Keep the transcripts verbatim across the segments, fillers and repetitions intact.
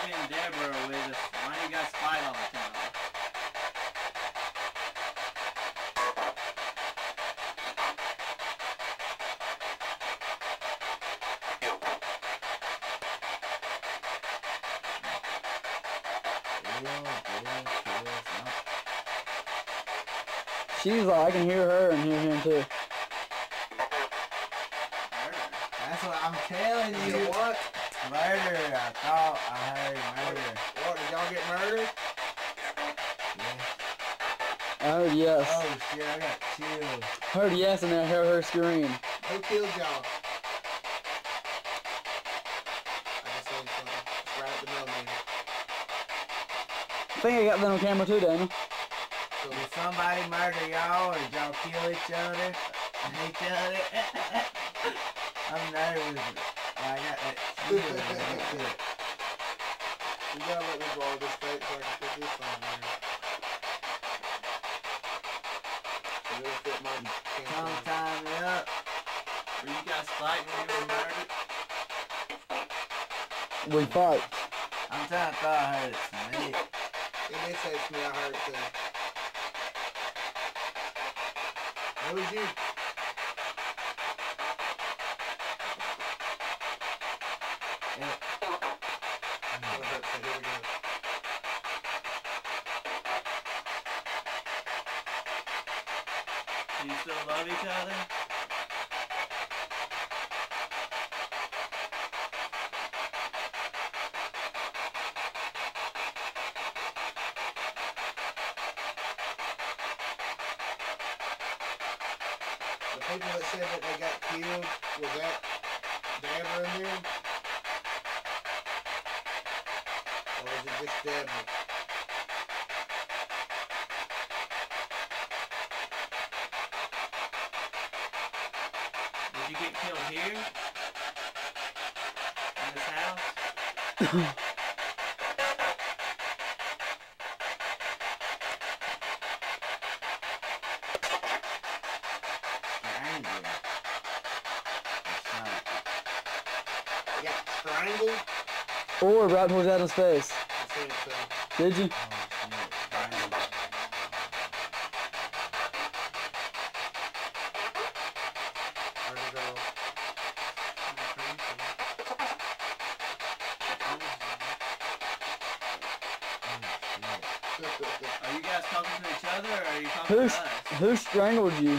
and Deborah are with us. Why do you guys fight all the time? She's like, I can hear her and hear him too. That's what I'm telling you. You what? Murder. I thought I heard murder. What, did y'all get murdered? Yeah. I heard yes. Oh shit, I got chills. Heard yes and I heard her scream. Who killed y'all? I just seen something. It's right at the millimeter. I think I got that on camera too, Daniel. So, Did somebody murder y'all or did y'all kill each other? Each other? I'm nervous. I got that chill. you gotta let me borrow this tape so I can put this on there. So it'll fit my Come camera. time it up. Were you guys fighting when you were murdered? We fight. I'm trying to thought I heard it snake. It did say to me, I heard it too. Who's you? Yeah. Oh, here we go. Do you still love each other? The people that said that they got killed, was that Deborah in there? Or was it just Deborah? Did you get killed here? In this house? Stranger. They got strangled? Or right towards Adam's face. I seen it too. Did you? Oh shit. Stranger. Where'd it go? Are you guys talking to each other or are you talking Who, to us? who strangled you?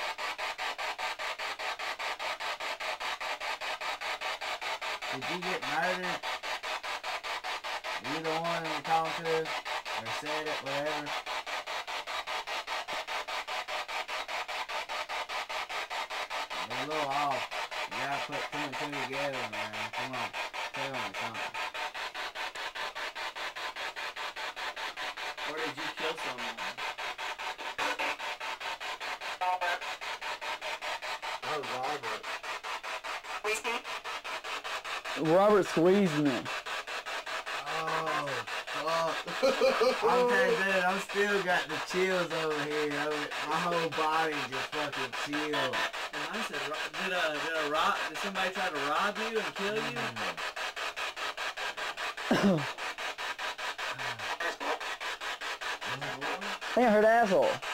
Did you get murdered? You the one that talked to us? Or said it, whatever? You're a little off. You gotta put two and two together, man. Come on. Tell me something. Or did you kill someone? Oh, Robert. Robert squeezed me. Oh, fuck. I'm telling you, dude, I'm still got the chills over here. Over, my whole body just fucking chilled. And I said, ro- did a did a rob? Did somebody try to rob you and kill you? I think I heard asshole.